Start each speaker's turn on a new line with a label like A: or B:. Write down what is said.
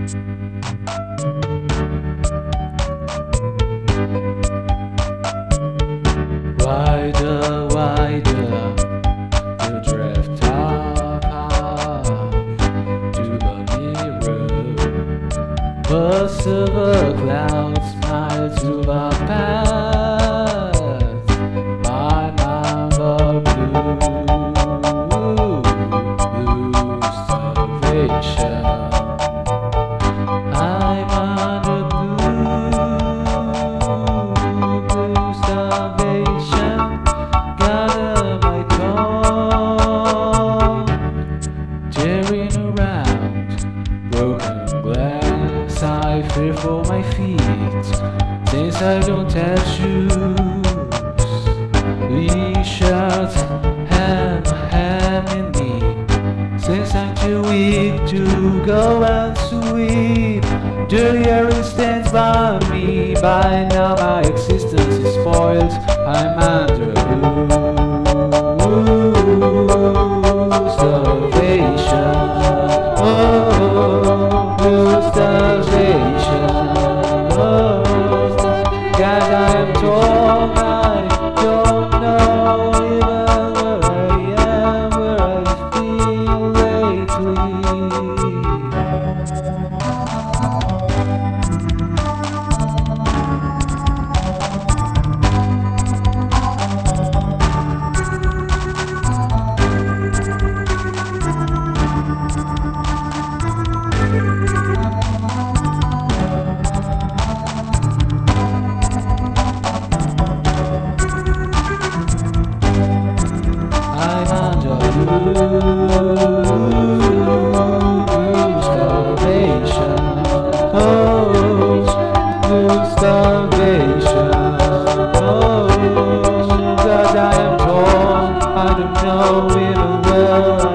A: Wider, wider, you drift off to the mirror. But silver clouds smile to the past. My mind of blue salvation. I'm under blue salvation. Gather my tongue, tearing around broken glass. I fear for my feet, since I don't have shoes. We shut hand in me, since I'm too weak to go and sweep. Dirty air stands by me. By now my existence is spoiled. I'm under blue salvation. Oh, blue salvation. Oh, God, I am torn. I don't know even where I am, where I feel lately. I'm under blue salvation. Oh, blue salvation. Oh, God, I am torn. I don't know even where